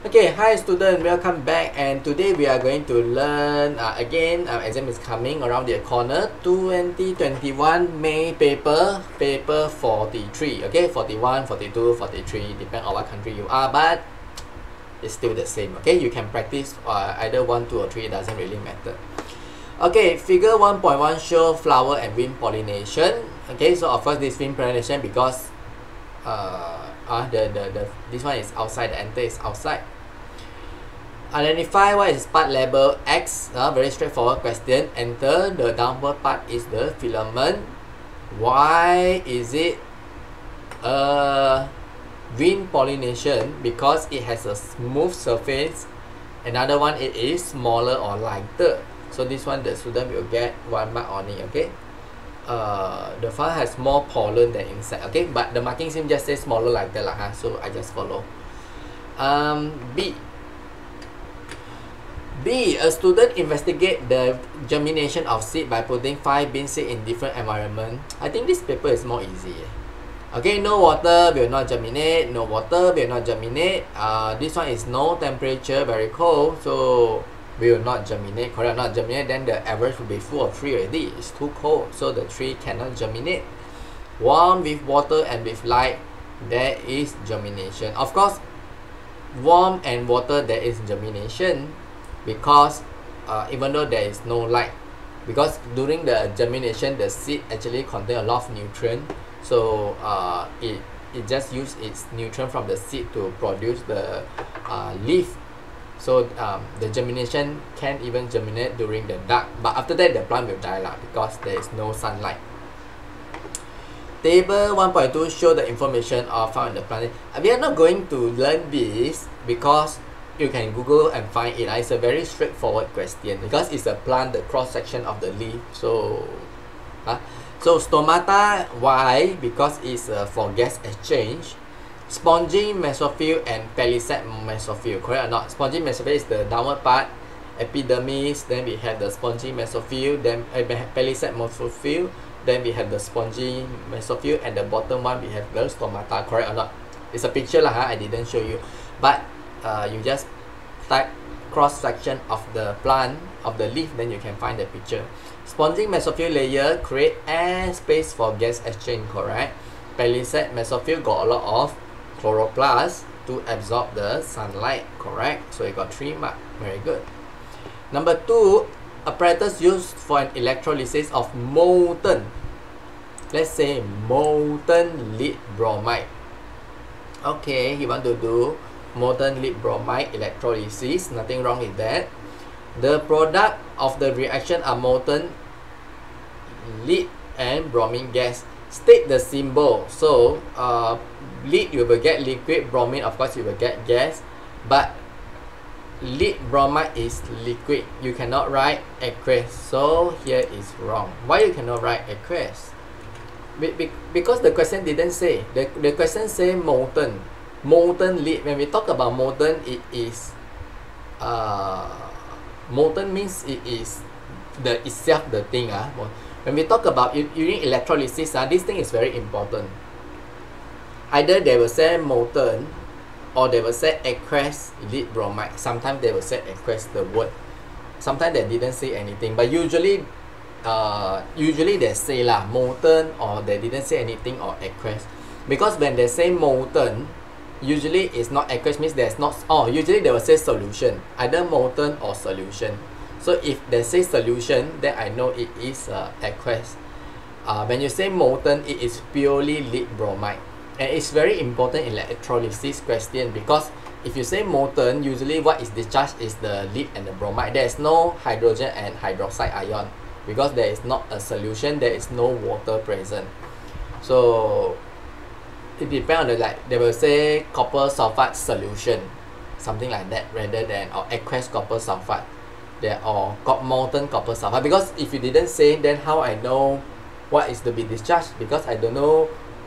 Okay, hi student, welcome back, and today we are going to learn again. Exam is coming around the corner. 2021 May paper 43. Okay, 41, 42, 43, depend on what country you are, but it's still the same. Okay, you can practice either 1, 2, or 3. It doesn't really matter. Okay, figure 1.1 show flower and wind pollination. Okay, so of course this wind pollination because this one is outside, the enter is outside. Identify what is part label X. Very straightforward question. Enter, the downward part is the filament. Why is it wind pollination? Because it has a smooth surface. Another one, it is smaller or lighter. So this one the student will get 1 mark on it. Okay. The flower has more pollen than insect. Okay, but the marking scheme just says smaller like that lah. So I just follow. B. A student investigate the germination of seed by putting 5 bean seed in different environment. I think this paper is more easy. Okay, no water will not germinate. No water will not germinate. This one is no temperature, very cold, so will not germinate. Correct, not germinate. Then the average will be full of 3 already. It's too cold, so the tree cannot germinate. Warm with water and with light, there is germination. Of course, warm and water there is germination, because even though there is no light, because during the germination the seed actually contain a lot of nutrient, so it just use its nutrient from the seed to produce the leaf. So the germination can even germinate during the dark, but after that the plant will die lah, because there is no sunlight. Table 1.2 show the information found in the plant. We are not going to learn this because you can Google and find it. It's a very straightforward question because it's a plant, the cross section of the leaf. So stomata, why? Because it's for gas exchange. Spongy mesophyll and palisade mesophyll, correct or not? Spongy mesophyll is the downward part, epidermis. Then we have the spongy mesophyll. Then palisade mesophyll. Then we have the spongy mesophyll, and the bottom one we have the stomata, correct or not? It's a picture lah. I didn't show you, but you just type cross section of the plant of the leaf, then you can find the picture. Spongy mesophyll layer create air space for gas exchange, correct? Palisade mesophyll got a lot of chloroplast to absorb the sunlight, correct? So you got 3 marks. Very good. Number 2, apparatus used for an electrolysis of molten, let's say molten lead bromide. Okay, you want to do molten lead bromide electrolysis, nothing wrong with that. The product of the reaction are molten lead and bromine gas. State the symbol. So lead you will get liquid, bromine of course you will get gas, but lead bromide is liquid. You cannot write aqueous, so here is wrong. Why you cannot write aqueous? Because the question didn't say. The question say molten lead. When we talk about molten, it is molten means it is the itself the thing. When we talk about using electrolysis, this thing is very important. Either they will say molten or they will say aqueous lead bromide. Sometimes they will say aqueous, the word. Sometimes they didn't say anything, but usually they say lah molten, or they didn't say anything, or aqueous. Because when they say molten, usually it's not aqueous, means there's not, usually they will say solution, either molten or solution. So if they say solution, then I know it is aqueous. When you say molten, it is purely lead bromide. And it's very important in electrolysis question, because if you say molten, usually what is discharged is the lead and the bromide. There is no hydrogen and hydroxide ion, because there is not a solution, there is no water present. So it depends on the, like they will say copper sulfate solution, something like that, rather than or aqueous copper sulfate, or molten copper sulfate. Because if you didn't say, then how I know what is to be discharged? Because I don't know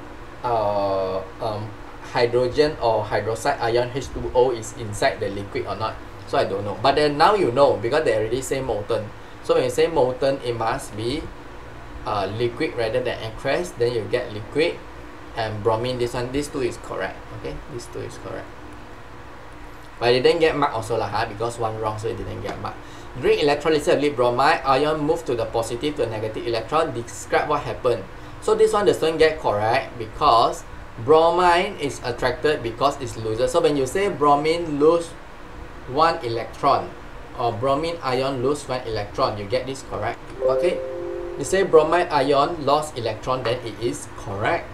hydrogen or hydroxide ion H2O is inside the liquid or not, so I don't know. But then now you know, because they already say molten. So when you say molten, it must be liquid rather than aqueous, then you get liquid. And bromine, this one, these two is correct. Okay, these two is correct. but it didn't get marked also lah, because one wrong, so it didn't get marked. During electrolysis of lead bromide, ion move to the positive to the negative electron. Describe what happened. So this one the student get correct because bromine is attracted because it's loses. So when you say bromine lose one electron or bromine ion lose one electron, you get this correct. Okay, you say bromine ion lost electron, then it is correct.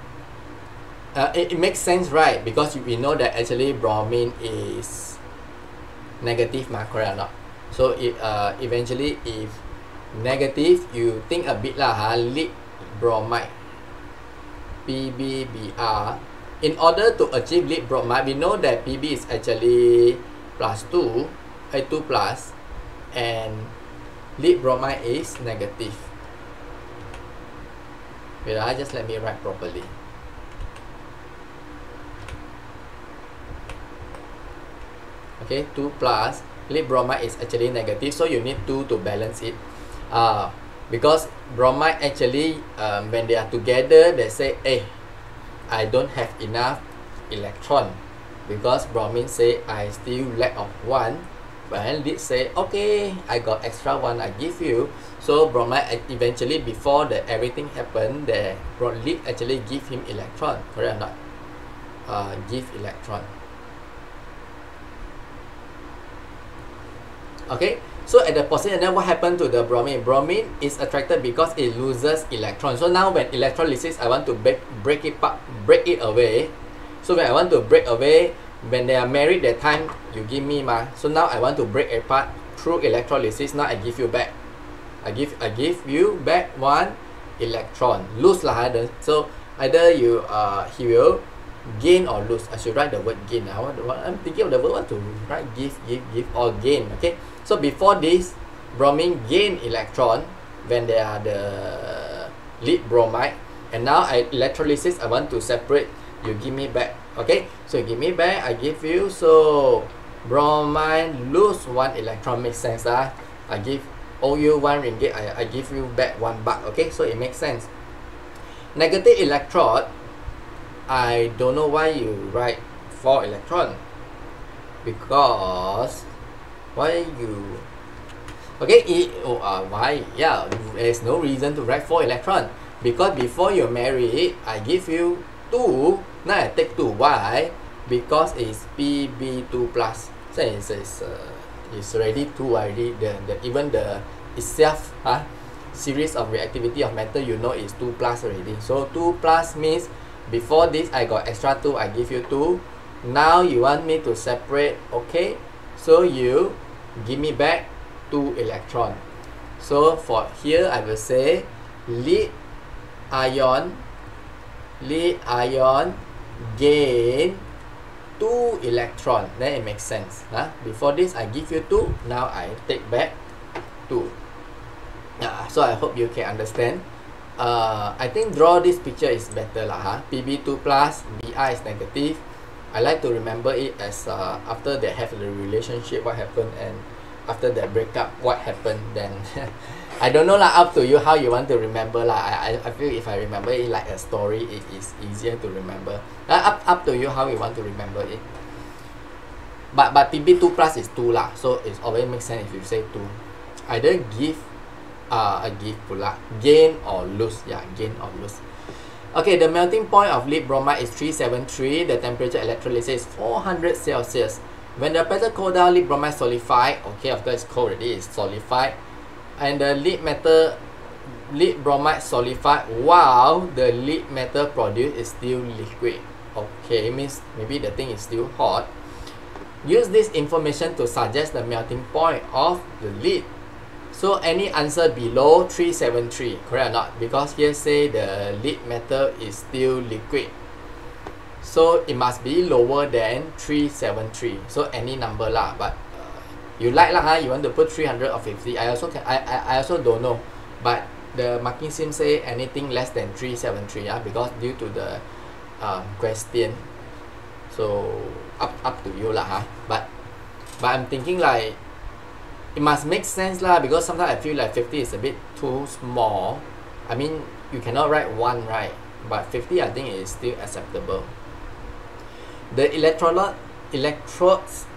It makes sense, right? Because we know that actually bromine is negative, correct or not? So it eventually if negative, you think a bit lah, lead bromide PbBr. In order to achieve lead bromide, we know that Pb is actually +2, 2 plus, and lead bromide is negative. Wait, just let me write properly. Okay, 2 plus, lead bromide is actually negative, so you need 2 to balance it. Because bromide actually, when they are together, they say, hey, I don't have enough electron. Because bromine say, I still lack of 1. But lead say, okay, I got extra 1, I give you. So bromide eventually, before the everything happened, the lead actually give him electron. Correct or not? Give electron. Okay, so at the positive, and then what happened to the bromine? Bromine is attracted because it loses electrons. So now when electrolysis, I want to break it away. So when I want to break away, when they are married, that time you give me So now I want to break apart through electrolysis. Now I give you back. I give you back 1 electron. Lose lah. So either you he will gain or lose. I should write the word gain. I'm thinking of the word what to write. Give or gain. Okay. So before this, bromine gain electron when they are the lead bromide, and now electrolysis, I want to separate. You give me back. Okay, so you give me back, I give you. So bromine lose 1 electron, makes sense. I owe you 1 ringgit, I give you back 1 baht. Okay, so it makes sense. Negative electrode, I don't know why you write 4 electron, because why you why? Yeah, there's no reason to write 4 electron, because before you marry, I give you 2. Now I take 2. Why? Because it's Pb2 plus. So it's already 2 already. Even the itself series of reactivity of metal, you know, is 2 plus already. So 2 plus means before this I got extra 2, I give you 2. Now you want me to separate. Okay, so you give me back 2 electron. So for here I will say lead ion gain 2 electron. Then it makes sense. Before this I give you 2, now I take back 2. So I hope you can understand. I think draw this picture is better lah. Pb2 plus, Br is negative. I like to remember it as after they have the relationship, what happened, and after they break up, what happened. Then I don't know lah, up to you how you want to remember lah. I feel if I remember it like a story, it is easier to remember. Up to you how you want to remember it. But Pb2 plus is 2 lah, so it always makes sense if you say 2. Either give pula, gain or lose. Yeah, gain or lose. Okay, the melting point of lead bromide is 373. The temperature electrolysis is 400 Celsius. When the metal cool down, lead bromide solidified. Okay, of course it's cold already, it's solidified. And the lead bromide solidified while the lead metal produced is still liquid. Okay, means maybe the thing is still hot. Use this information to suggest the melting point of the lead. So any answer below 373, correct or not? Because here say the lead metal is still liquid, so it must be lower than 373. So any number lah, but you like lah, you want to put 300 or 50. I also don't know, but the marking sim say anything less than 373, because due to the question. So up to you lah, but I'm thinking like it must make sense lah, because sometimes I feel like 50 is a bit too small. I mean, you cannot write 1, right? But 50 I think is still acceptable. The electrodes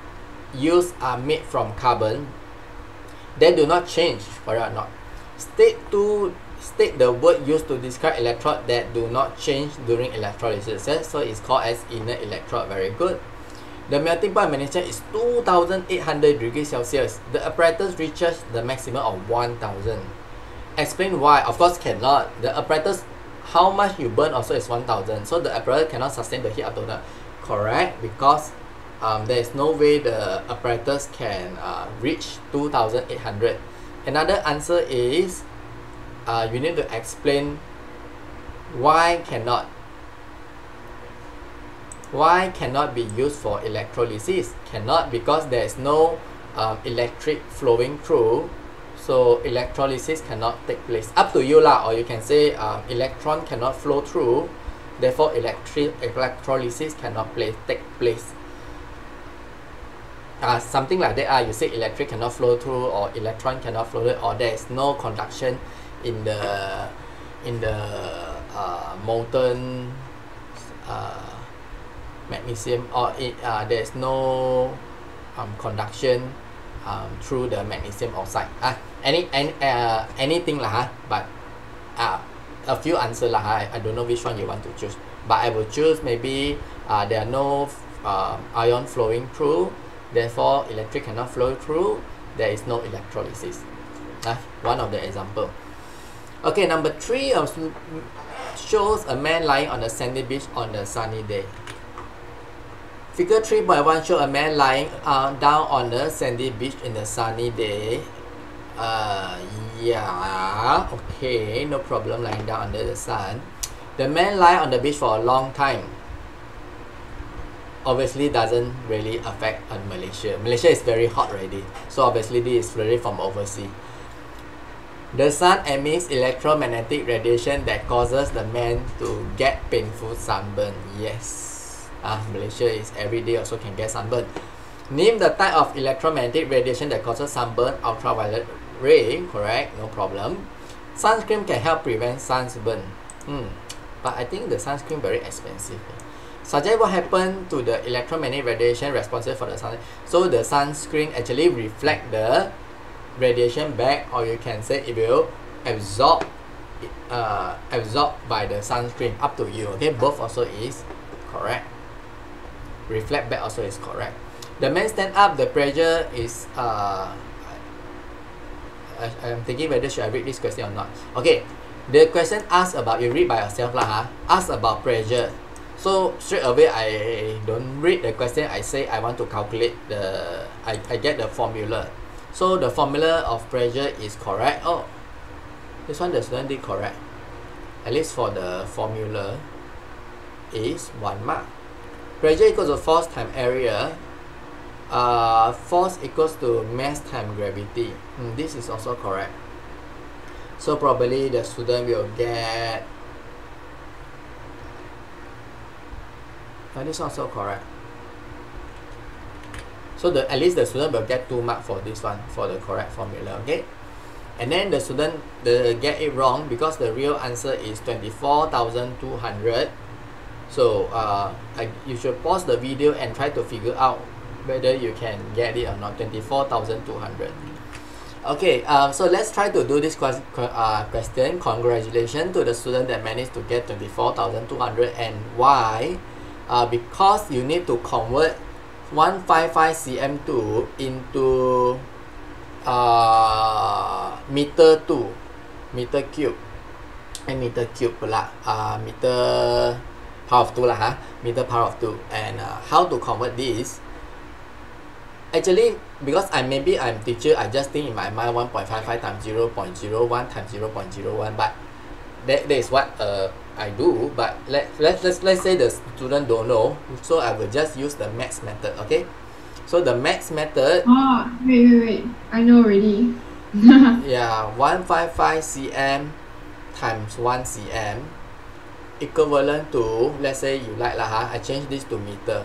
used are made from carbon, they do not change, correct or not? State the word used to describe electrode that do not change during electrolysis. So it's called as inert electrode. Very good. The melting point of magnesium is 2800 degrees Celsius. The apparatus reaches the maximum of 1000. Explain why. Of course cannot. The apparatus, how much you burn also is 1000. So the apparatus cannot sustain the heat up to the correct, because there is no way the apparatus can reach 2800. Another answer is you need to explain why cannot be used for electrolysis. Cannot because there is no electric flowing through, so electrolysis cannot take place. Up to you lah, or you can say electron cannot flow through, therefore electrolysis cannot take place. Something like that. You say electric cannot flow through, or electron cannot flow through, or there is no conduction in the molten magnesium, or there is no conduction through the magnesium oxide. Anything lah, but a few answers lah. I don't know which one you want to choose, but I will choose maybe there are no ion flowing through, therefore electric cannot flow through, there is no electrolysis. One of the example. Okay, number 3 shows a man lying on a sandy beach on a sunny day. Figure 3.1 shows a man lying down on a sandy beach in a sunny day. Yeah, okay, no problem, lying down under the sun. The man lie on the beach for a long time. Obviously doesn't really affect on Malaysia. Malaysia is very hot already, so obviously this is really from overseas. The sun emits electromagnetic radiation that causes the man to get painful sunburn. Yes, Malaysia is every day also can get sunburn. Name the type of electromagnetic radiation that causes sunburn. Ultraviolet ray, correct, no problem. Sunscreen can help prevent sunburn. But I think the sunscreen very expensive. Suggest what happened to the electromagnetic radiation responsible for the sun. So the sunscreen actually reflect the radiation back, or you can say it will absorb by the sunscreen. Up to you. Okay, both also is correct. Reflect back also is correct. The man stand up, the pressure is I'm thinking whether should I read this question or not. Okay, the question asks about, you read by yourself lah. Ask about pressure. So straight away I don't read the question, I say I want to calculate the I get the formula. So the formula of pressure is correct. Oh, this one the student did correct. At least for the formula is 1 mark. Pressure equals to force times area. Force equals to mass times gravity. This is also correct. So probably the student will get this also correct. So at least the student will get 2 marks for this one, for the correct formula. Okay, and then the student get it wrong because the real answer is 24,200. So you should pause the video and try to figure out whether you can get it or not. 24,200. Okay, so let's try to do this question. Congratulations to the student that managed to get 24,200. And why? Because you need to convert 155 cm2 into meter cube pula, meter power of 2 lah, meter power of 2. And how to convert this? Actually, because I'm teacher, I just think in my mind 1.55 times 0.01 times 0.01, but that is what I do. But let's say the student don't know, so I will just use the max method. Okay, so the max method. Wait, I know already. Yeah, 155 cm times 1 cm equivalent to, let's say you like lah, I change this to meter.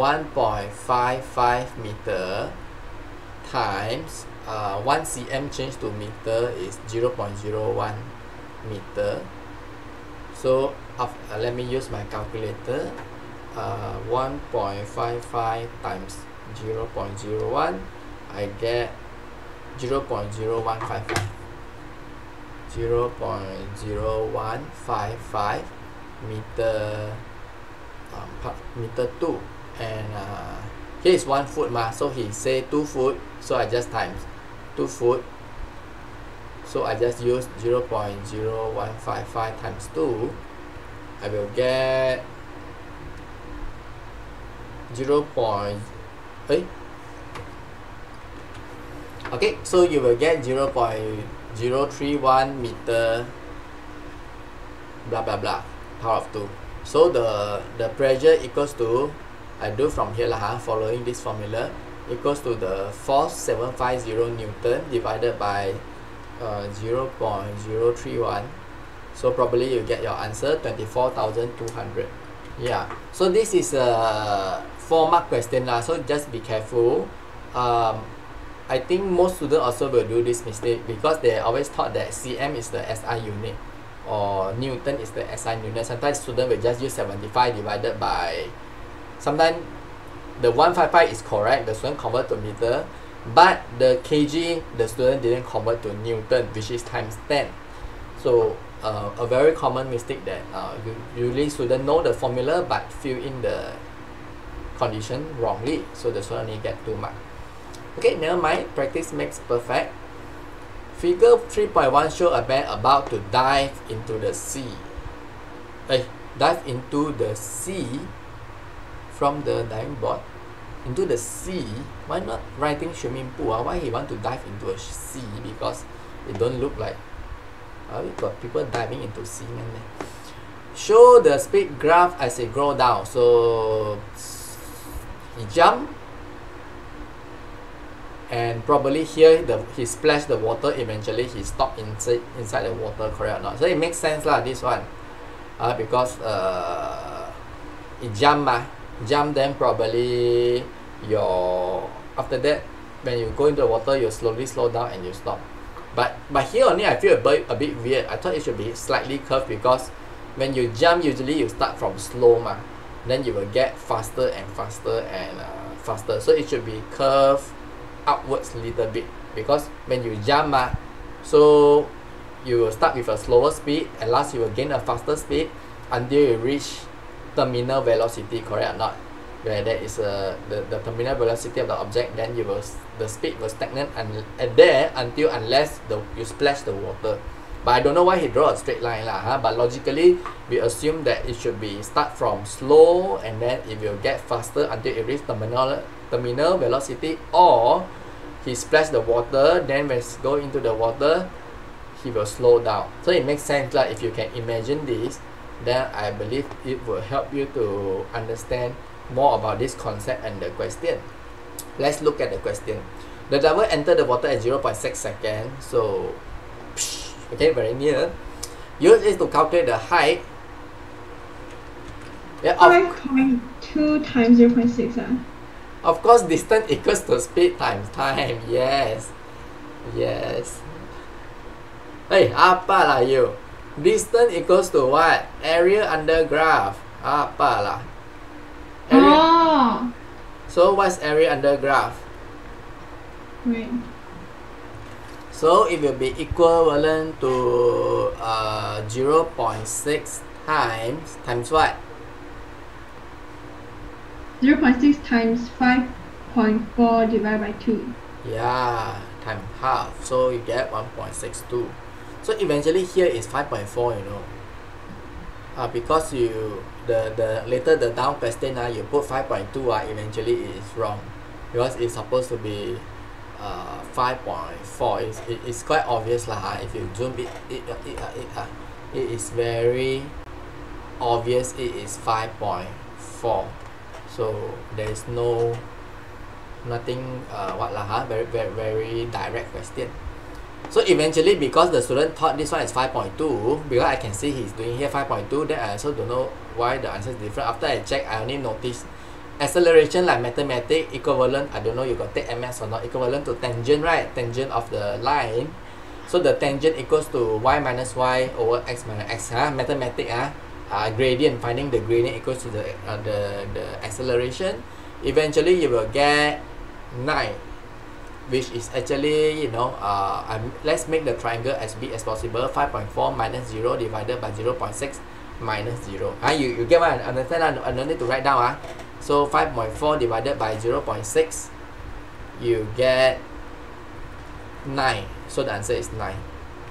1.55 meter times 1 cm change to meter is 0.01 meter. So let me use my calculator. 1.55 times 0.01, I get 0.0155. 0.0155 meter meter 2, and here is 1 foot so he say 2 foot, so I just times 2 foot, so I just use 0.0155 times 2, I will get 0. Okay, so you will get 0.031 meter blah blah blah power of 2. So the pressure equals to, I do from here following this formula, equals to the force 750 Newton divided by 0.031. So probably you get your answer 24,200. Yeah, so this is a 4-mark question so just be careful. I think most students also will do this mistake because they always thought that cm is the SI unit or Newton is the SI unit. Sometimes students will just use 75 divided by, sometimes the 155 is correct, the student convert to meter, but the kg the student didn't convert to Newton, which is times 10. So a very common mistake that usually students know the formula but fill in the condition wrongly, so the student only get 2 marks. Okay, never mind, practice makes perfect. Figure 3.1 show a man about to dive into the sea. Dive into the sea from the diving board into the sea. Why not writing swimming pool? Why he want to dive into a sea? Because it don't look like we got people diving into sea. Show the speed graph as it go down. So he jump, and probably here he splashed the water, eventually he stopped inside the water, correct or not? So it makes sense this one, because it jump, then probably after that when you go into the water you slowly slow down and you stop. But here only I feel a bit weird. I thought it should be slightly curved, because when you jump usually you start from slow then you will get faster and faster and faster. So it should be curved upwards a little bit, because when you jump so you will start with a slower speed and last you will gain a faster speed until you reach terminal velocity, correct or not? Where there is the terminal velocity of the object, then the speed will stagnate and there unless you splash the water. But I don't know why he draw a straight line but logically we assume that it should be start from slow and then it will get faster until it reach terminal velocity, or he splash the water, then when it go into the water he will slow down. So it makes sense if you can imagine this, then I believe it will help you to understand more about this concept and the question. Let's look at the question. The diver entered the water at 0.6 seconds, so okay, very near. Use it to calculate the height. 5.2 times 0.6 Of course, distance equals to speed times time. Yes. Hey, apa lah you? Distance equals to what? Area under graph. Apa lah? So what's area under graph? Wait. So it will be equivalent to 0.6 times what? 0.6 times 5.4 divided by 2. Yeah, times half. So you get 1.62. So eventually here is 5.4, because later the down question you put 5.2 eventually it is wrong, because it's supposed to be 5.4. It's quite obvious if you zoom it is very obvious it is 5.4. So there is nothing very very direct question. So eventually, because the student thought this one is 5.2, because I can see he's doing here 5.2, then I also don't know why the answer is different. After I check, I only noticed acceleration like mathematics equivalent, I don't know you got take MS or not, equivalent to tangent, right? Tangent of the line. So the tangent equals to y minus y over x minus x. Mathematics, gradient, finding the gradient equals to the acceleration. Eventually you will get 9, which is actually, you know, let's make the triangle as big as possible. 5.4 minus 0 divided by 0.6 minus 0. You get what I understand? I don't need to write down. So 5.4 divided by 0.6, you get 9. So the answer is 9.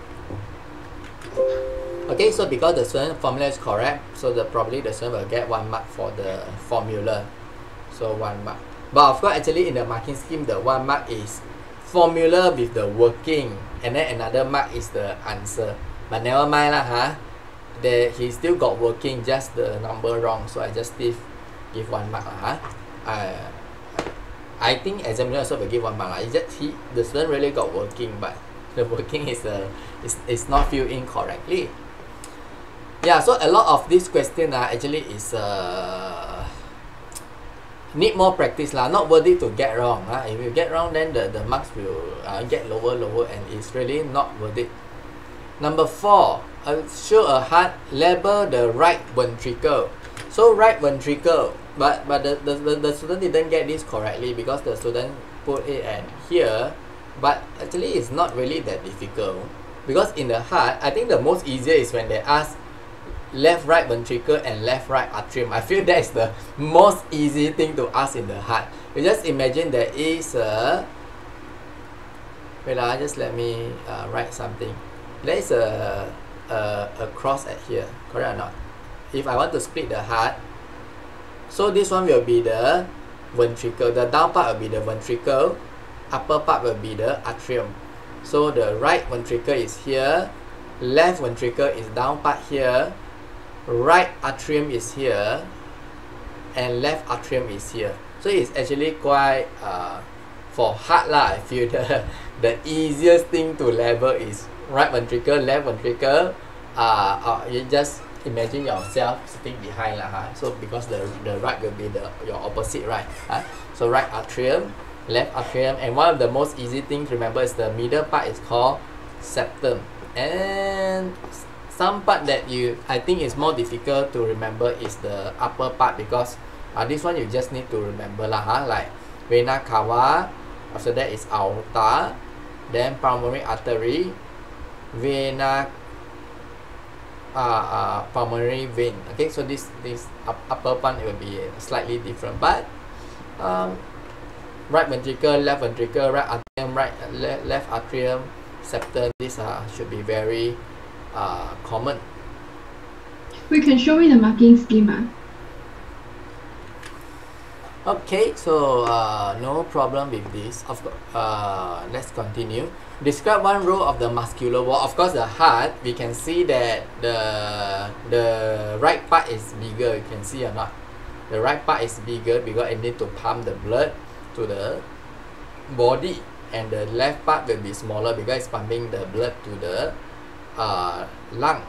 Okay, so because the student formula is correct, so probably the student will get 1 mark for the formula. So 1 mark. But of course, actually in the marking scheme, the 1 mark is formula with the working, and then another mark is the answer. But never mind lah, he still got working, just the number wrong. So I just give 1 mark lah. I think examiner also will give 1 mark lah. It's just the student really got working, but the working is not filled in correctly. Yeah, so a lot of this question actually is need more practice lah. Not worth it to get wrong. If you get wrong, then the marks will get lower, and it's really not worth it. Number 4, show a heart, label the right ventricle. So right ventricle, but the student didn't get this correctly because the student put it at here, but actually it's not really that difficult, because in the heart, I think the most easier is when they ask left right ventricle and left right atrium. I feel that is the most easy thing to ask in the heart. You just imagine there is a, just let me write something. There is a cross at here, correct or not? If I want to split the heart, so this one will be the ventricle, the down part will be the ventricle, upper part will be the atrium. So the right ventricle is here, left ventricle is down part here, right atrium is here, and left atrium is here. So it's actually quite for heart lah. I feel the easiest thing to label is right ventricle, left ventricle. You just imagine yourself sitting behind lah. So because the right will be your opposite right. So right atrium, left atrium, and one of the most easy things to remember is the middle part is called septum. And some part that I think is more difficult to remember is the upper part, because this one you just need to remember lah, like vena cava, after that is aorta, then pulmonary artery, vena pulmonary vein. Okay, so this upper part will be slightly different, but right ventricle, left ventricle, right atrium, left atrium, septum, these should be very common. We can show me the marking scheme. Okay, so no problem with this. Of course, let's continue. Describe one row of the muscular wall. Of course, the heart, we can see that the right part is bigger. You can see or not? The right part is bigger because it need to pump the blood to the body, and the left part will be smaller because it's pumping the blood to the lung.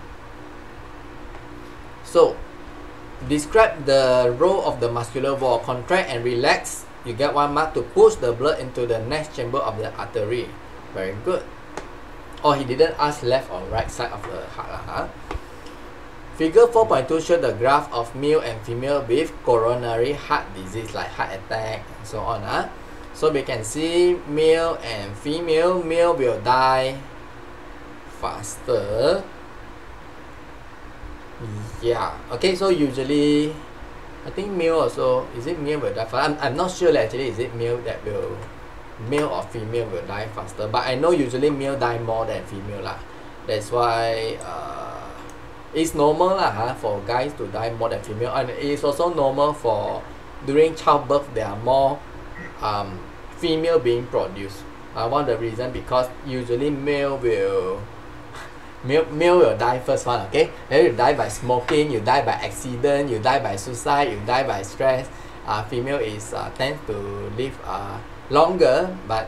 So describe the row of the muscular wall. Contract and relax, you get 1 mark. To push the blood into the next chamber of the artery. Very good. Oh, he didn't ask left or right side of the heart. Figure 4.2 show the graph of male and female with coronary heart disease, like heart attack and so on. So we can see male and female. Male will die faster. Yeah. Okay, so usually I think male also, is it male will die faster? I'm not sure actually, is it male or female will die faster, but I know usually male die more than female lah. That's why it's normal lah for guys to die more than female, and it's also normal for during childbirth there are more female being produced. One of the reason because usually male will die first one, okay? Then you die by smoking, you die by accident, you die by suicide, you die by stress. Female is tends to live longer, but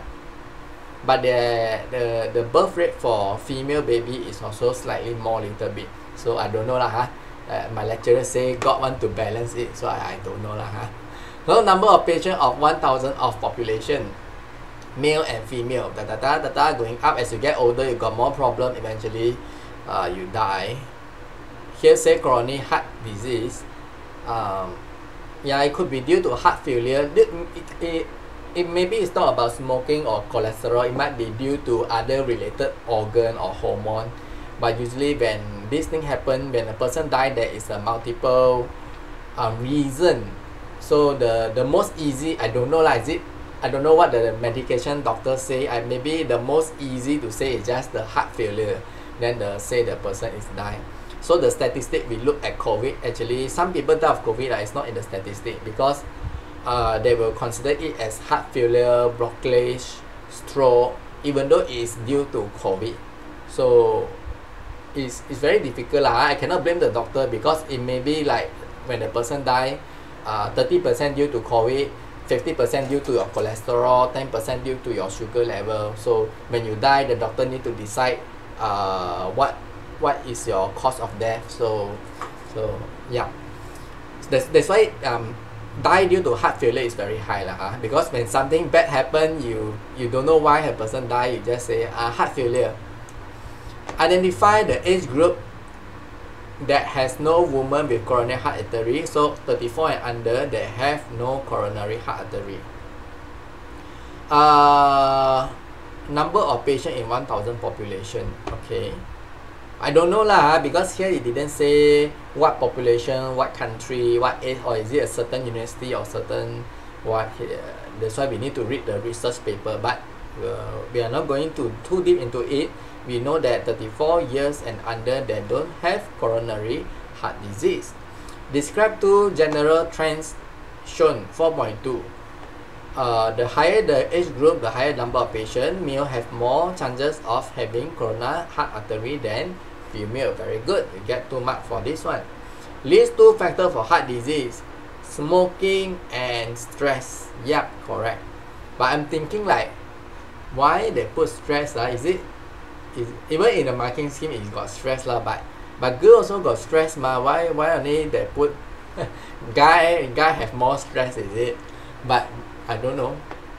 the birth rate for female baby is also slightly more little bit. So I don't know lah. My lecturer say God want to balance it, so I don't know lah. So number of patients of 1,000 of population, male and female, going up. As you get older, you got more problem. Eventually, you die. Here say coronary heart disease. Yeah, it could be due to heart failure. it maybe it's not about smoking or cholesterol. It might be due to other related organ or hormone. But usually when this thing happen, when a person die, there is a multiple reason. So the most easy, I don't know lah, is it, I don't know what the medication doctor say. Maybe the most easy to say is just the heart failure. Then say the person is dying. So the statistic we look at COVID, actually some people die of COVID it's not in the statistic, because they will consider it as heart failure, blockage, stroke, even though it's due to COVID. So it's very difficult lah. I cannot blame the doctor, because it may be like when the person die, 30% due to COVID, 50% due to your cholesterol, 10% due to your sugar level. So when you die, the doctor need to decide what is your cause of death. So yeah, that's why die due to heart failure is very high lah, because when something bad happen, you don't know why a person die, you just say heart failure. Identify the age group that has no woman with coronary heart artery. So 34 and under, they have no coronary heart artery. Number of patient in 1,000 population. Okay, I don't know lah, because here it didn't say what population, what country, what age, or is it a certain university or certain what. That's why we need to read the research paper, but we are not going to too deep into it. We know that 34 years and under, they don't have coronary heart disease. Describe two general trends shown. 4.2. The higher the age group, the higher number of patients. Male have more chances of having coronary heart artery than female. Very good. You get 2 marks for this one. List 2 factors for heart disease. Smoking and stress. Yep, correct. But I'm thinking like, why they put stress? Even in the marking scheme, it's got stress lah. But girl also got stress ma. Why only they put guy have more stress, is it? But I don't know.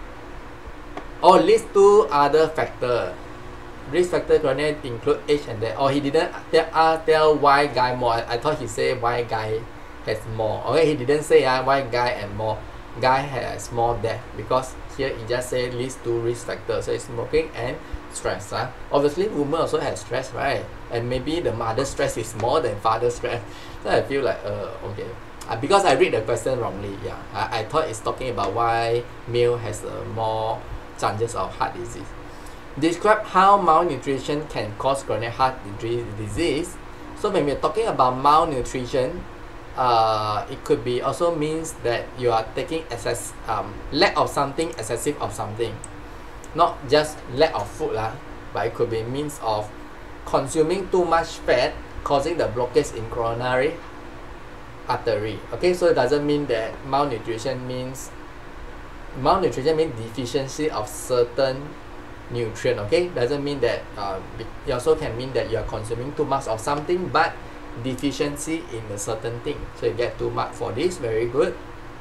Oh, list 2 other factor. Risk factor coronary include age and death. Oh, he didn't tell why guy more. I thought he said why guy has more. Okay, he didn't say why guy and more. Guy has more death, because here he just say list 2 risk factors. So it's smoking and stress. Obviously women also have stress, right? And maybe the mother's stress is more than father's stress. So I feel like okay, because I read the question wrongly. Yeah, I thought it's talking about why male has more chances of heart disease. Describe how malnutrition can cause coronary heart disease. So when we're talking about malnutrition, it could be also means that you are taking lack of something, excessive of something. Not just lack of food but it could be means of consuming too much fat, causing the blockage in coronary artery. Okay, so it doesn't mean that malnutrition means deficiency of certain nutrient. Okay, doesn't mean that it also can mean that you are consuming too much of something, but deficiency in a certain thing. So you get 2 marks for this. Very good.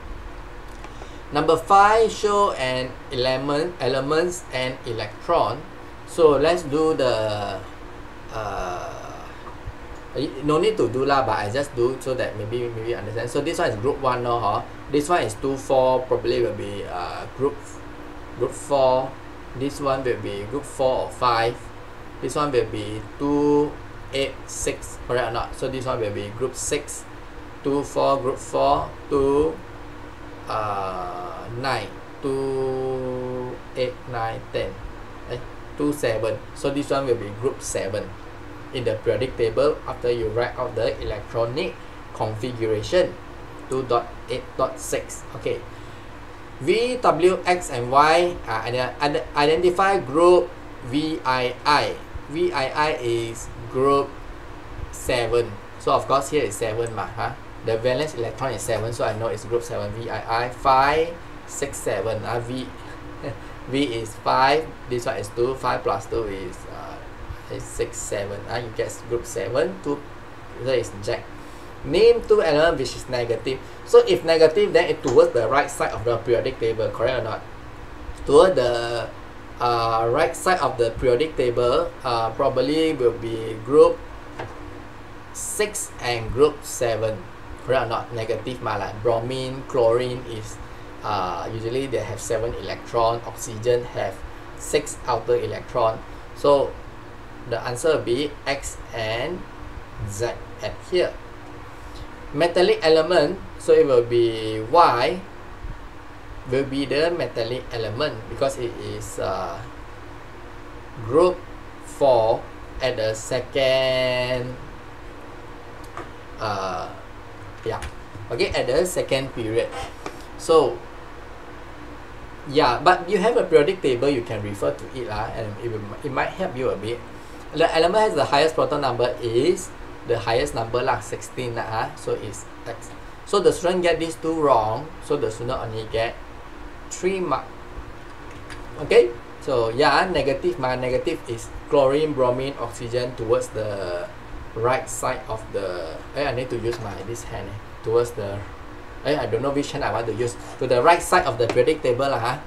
Number 5, show an elements and electron. So let's do the no need to do lah, but I just do so that maybe understand. So this one is group 1 no, this one is 2, 4, probably will be group 4. This one will be group 4 or 5. This one will be 2, 8, 6, correct or not? So this one will be group 6, 2, 4, group 4, 2, 9, 2, 8, 9, 10, 2, 7. So this one will be group 7 in the periodic table after you write out the electronic configuration. 2.8.6. Okay. V, W, X, and Y identify group VII. VII is group 7. So of course here is 7 the valence electron is 7, so I know it's group 7. VII 5, 6, 7. V is 5, this one is 2, 5 plus 2 is 6, 7. You get group 7. 2, there is Jack. Name 2 elements which is negative. So if negative, then it towards the right side of the periodic table, correct or not? Toward the right side of the periodic table, probably will be group 6 and group 7, correct or not? Negative like bromine, chlorine is usually they have 7 electrons, oxygen have 6 outer electron. So the answer will be X and Z at here. Metallic element, so it will be Y will be the metallic element because it is group 4 at the second at the second period. So yeah, but you have a periodic table, you can refer to it and it might help you a bit. The element has the highest proton number is the highest number 16 so it's X. So the student get these two wrong, so the student only get 3 marks. Okay, so yeah, negative is chlorine, bromine, oxygen towards the right side of the I need to use this hand towards the I don't know which hand I want to use, to the right side of the periodic table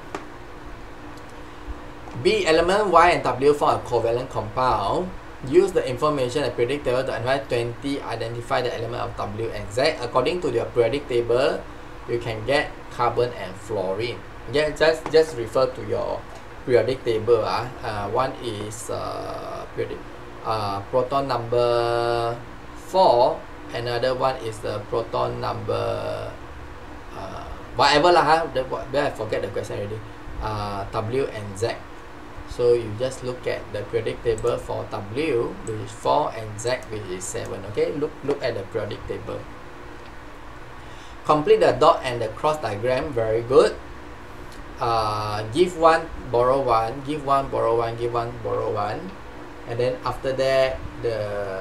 B element Y and W form a covalent compound. Use the information in the periodic table to analyze 20, identify the element of W and Z. According to your periodic table, you can get carbon and fluorine. Yeah, just refer to your periodic table. One is periodic proton number 4, another one is the proton number whatever I forget the question already. W and Z. So you just look at the periodic table for W, which is 4, and Z, which is 7. Okay, look at the periodic table. Complete the dot and the cross diagram. Very good. Give one, borrow one, give one, borrow one, give one, borrow one, and then after that the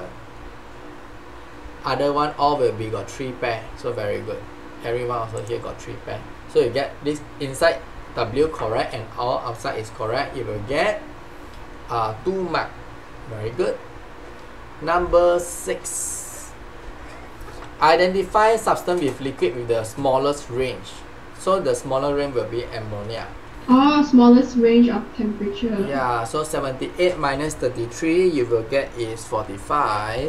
other one all will be got 3 pair. So very good. Everyone also here got 3 pair. So you get this inside W correct and all outside is correct. You will get 2 marks. Very good. Number 6. Identify substance with liquid with the smallest range. So the smaller range will be ammonia. Smallest range of temperature. Yeah, so 78 minus 33 you will get is 45.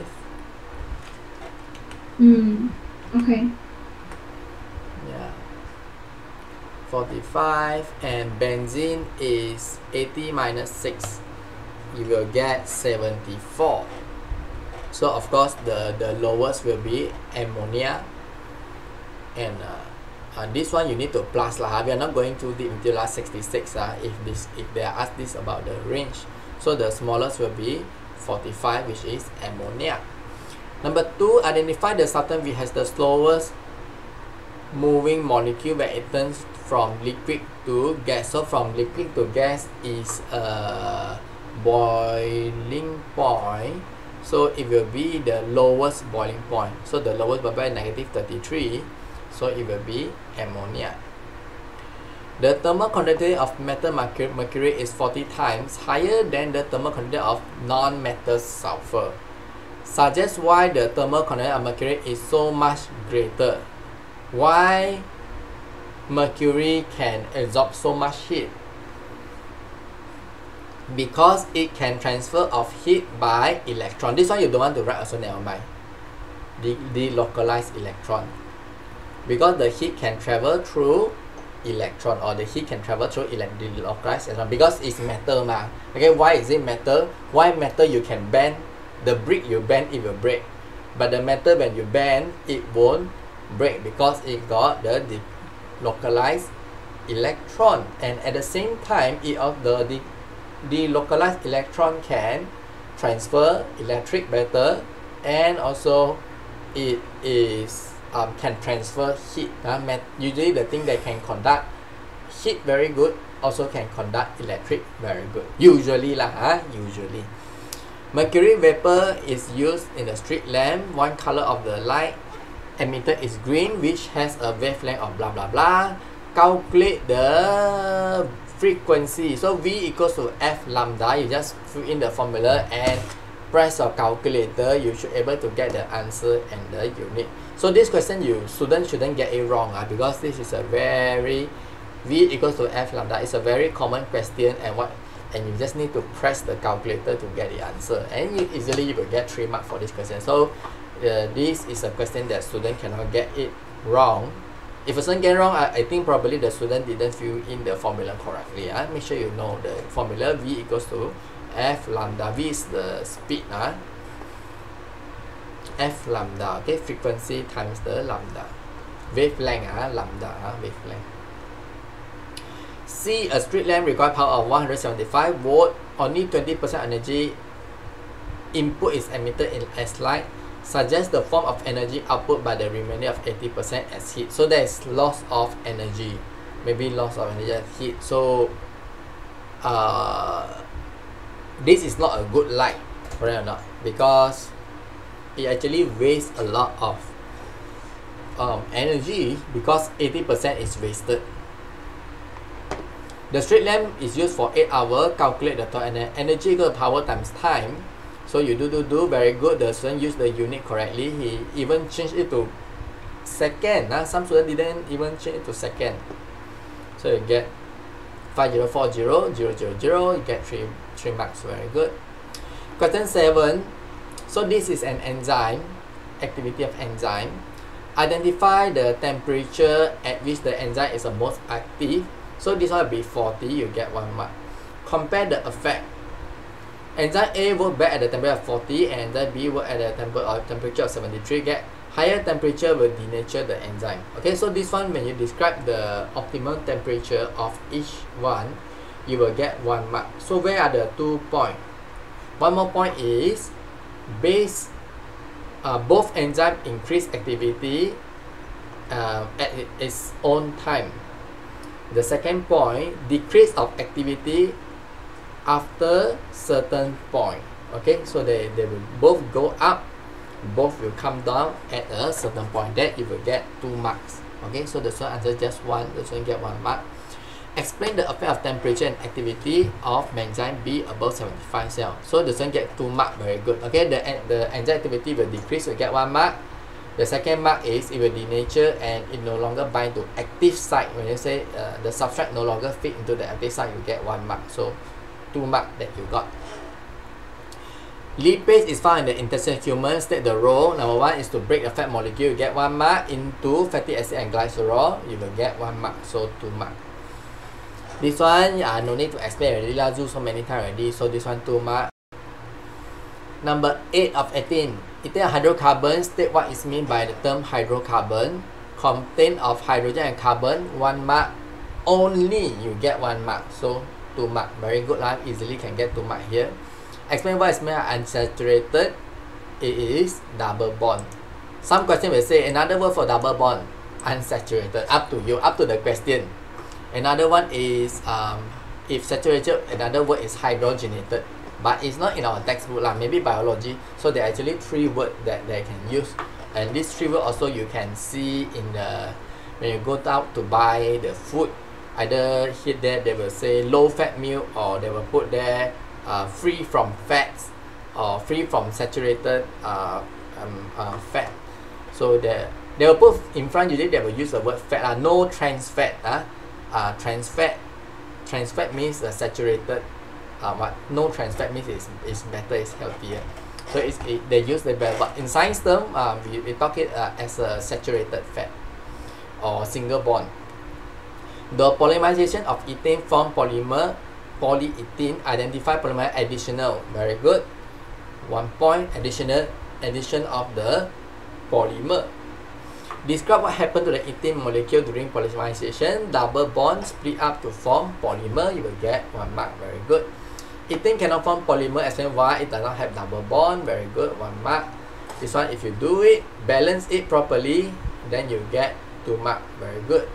Okay. Yeah. 45, and benzene is 80 minus 6. You will get 74. So of course the lowest will be ammonia, and this one you need to plus We are not going too deep until last 66 if they are asked this about the range. So the smallest will be 45, which is ammonia. Number 2, identify the substance which has the slowest moving molecule when it turns from liquid to gas. So from liquid to gas is a boiling point. So it will be the lowest boiling point. So the lowest will be negative 33. So it will be ammonia. The thermal conductivity of metal mercury is 40 times higher than the thermal conductivity of non-metal sulfur. Suggest why the thermal conductivity of mercury is so much greater. Why mercury can absorb so much heat? Because it can transfer of heat by electron. This one you don't want to write also, never mind. The localized electron. Because the heat can travel through electron, or the heat can travel through the localized electron, because it's metal Okay, why is it metal? Why metal you can bend? The brick you bend, it will break. But the metal when you bend, it won't break because it got the localized electron. And at the same time, the localized electron can transfer electric better, and also it is can transfer heat. Usually the thing that can conduct heat very good also can conduct electric very good. Usually usually. Mercury vapor is used in a street lamp. One color of the light emitted is green, which has a wavelength of blah blah blah. Calculate the frequency. So V equals to F lambda. You just fill in the formula and press your calculator. You should be able to get the answer and the unit. So this question students shouldn't get it wrong because this is a very V equals to F lambda. It's a very common question, and you just need to press the calculator to get the answer, and you will get 3 marks for this question. So this is a question that student cannot get it wrong. If a student get wrong, I think probably the student didn't fill in the formula correctly. Make sure you know the formula. V equals to F lambda. V is the speed. F lambda. Okay, frequency times the lambda. Wavelength. Lambda. Wavelength. C, a street lamp requires power of 175 volt. Only 20% energy input is emitted as light. Suggest the form of energy output by the remainder of 80% as heat. So there is loss of energy, maybe loss of energy as heat. So this is not a good light, correct or not? Because it actually wastes a lot of energy, because 80% is wasted. The street lamp is used for 8 hours. Calculate the total energy equal to power times time. So you do very good. The student used the unit correctly. He even changed it to second. Some students didn't even change it to second. So you get 5040,000. You get 3 marks. Very good. Question 7. So this is an enzyme, activity of enzyme. Identify the temperature at which the enzyme is the most active. So this one will be 40, you get 1 mark. Compare the effect. Enzyme A work back at the temperature of 40 and enzyme B work at the temperature of 73. Get higher temperature will denature the enzyme. Okay, so this one, when you describe the optimal temperature of each one, you will get 1 mark. So where are the 2 points? One more point is both enzyme increase activity at its own time. The second point, decrease of activity after certain point. Okay, so they will both go up, both will come down at a certain point. That you will get 2 marks. Okay, so the student answer just 1, the student get 1 mark. Explain the effect of temperature and activity of enzyme B above 75 cells. So the student get 2 marks. Very good. Okay, the enzyme activity will decrease, will get 1 mark. The second mark is it will denature and it no longer bind to active site. When you say the substrate no longer fit into the active site, you get 1 mark. So 2 marks that you got. Lipase is found in the intestine of humans. State the role. Number 1 is to break the fat molecule. You get 1 mark. Into fatty acid and glycerol, you will get 1 mark. So 2 marks. This one, no need to explain already. I do so many times already. So this one 2 marks. Number 8 of 18. Ethane hydrocarbon. State what is meant by the term hydrocarbon. Contain of hydrogen and carbon. 1 mark. Only you get 1 mark. So 2 mark. Very good. Easily can get 2 mark here. Explain what is meant by unsaturated. It is double bond. Some question will say another word for double bond. Unsaturated. Up to you. Up to the question. Another one is if saturated, another word is hydrogenated. But it's not in our textbook, maybe biology. So there are actually 3 words that they can use. And these 3 words also you can see in the, when you go out to buy the food, either here there they will say low fat milk, or they will put there free from fats, or free from saturated fat. So they will put in front, usually they will use the word fat, no trans fat. Trans fat means saturated. But no trans fat means is better, is healthier. So they use the better. But in science term, we talk it as a saturated fat or single bond. The polymerization of ethane form polymer polyethylene. Identify polymer additional. Very good. 1 point. Addition of the polymer. Describe what happened to the ethane molecule during polymerization. Double bond split up to form polymer. You will get 1 mark. Very good. Ethane cannot form polymer. Explain why it does not have double bond. Very good. 1 mark. This one, if you do it, balance it properly, then you get 2 mark. Very good.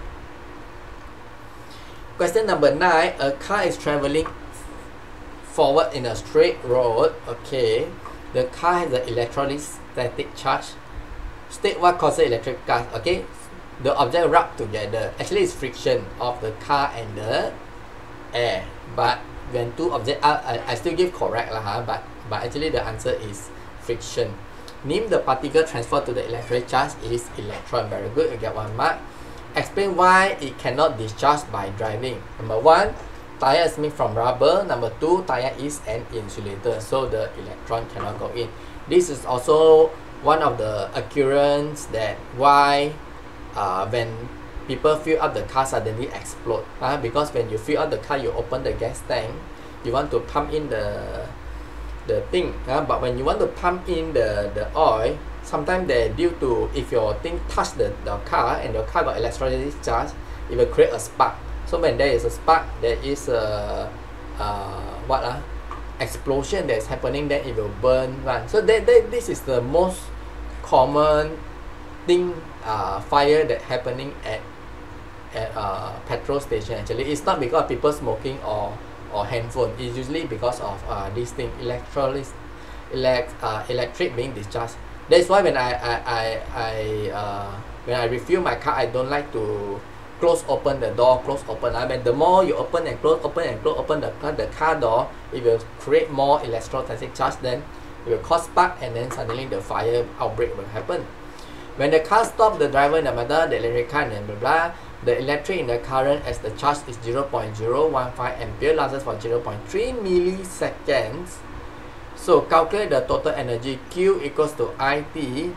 Question number 9. A car is traveling forward in a straight road. Okay. The car has an electrostatic charge. State what causes electric charge. Okay. The object rub together. Actually, it's friction of the car and the air. But when 2 objects are, I still give correct but actually the answer is friction. Name the particle transferred to the electric charge is electron. Very good. You get 1 mark. Explain why it cannot discharge by driving. Number 1, tire is made from rubber. Number 2, tire is an insulator, so the electron cannot go in. This is also one of the occurrence that why when people fill up the car suddenly explode. Because when you fill up the car, you open the gas tank, you want to pump in the thing. But when you want to pump in the oil, sometimes due to if your thing touch the car and your car got electrolytic charge, it will create a spark. So when there is a spark, there is a explosion that is happening, then it will burn. Right? So this is the most common thing, fire that happening at petrol station. Actually, it's not because of people smoking or handphone. It's usually because of this thing, electric being discharged. That's why when I refuel my car, I don't like to close open the door, close open. When the more you open and close, open the car door, it will create more electrostatic charge. Then it will cause spark, and then suddenly the fire outbreak will happen. When the car stops, the driver in the motor, the electric car, and blah blah, the electric in the current as the charge is 0.015 ampere, lasts for 0.3 milliseconds. So calculate the total energy. Q equals to IT.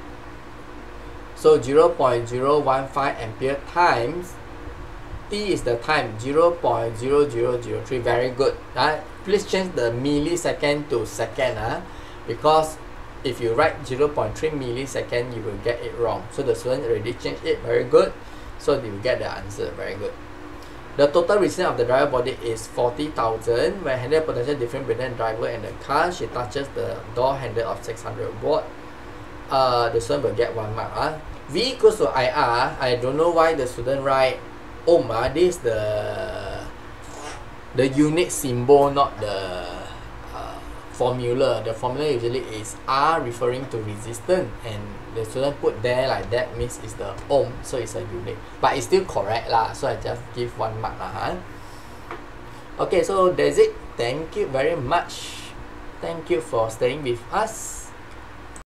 So 0.015 ampere times T is the time, 0.0003. Very good. Please change the millisecond to second, because if you write 0.3 millisecond, you will get it wrong. So the student already changed it. Very good. So they will get the answer. Very good. The total resistance of the driver body is 40,000. When handle potential difference between the driver and the car, she touches the door handle of 600 watt. The student will get 1 mark. V equals to IR. I don't know why the student write ohm. This is the unit symbol, not the formula. The formula usually is R referring to resistance, and the student put there like that means it's the ohm, so it's a unit. But it's still correct lah, so I just give 1 mark lah. Okay, so that's it. Thank you very much. Thank you for staying with us.